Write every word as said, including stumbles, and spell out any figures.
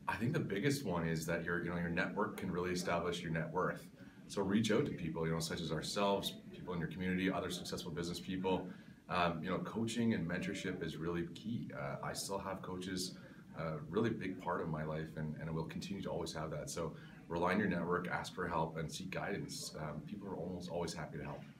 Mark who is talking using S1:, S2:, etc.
S1: I think the biggest one is that your you know your network can really establish your net worth. So reach out to people, you know, such as ourselves, people in your community, other successful business people. Um, you know, coaching and mentorship is really key. Uh, I still have coaches, a really big part of my life, and, and I will continue to always have that. So rely on your network, ask for help, and seek guidance. Um, people are almost always happy to help.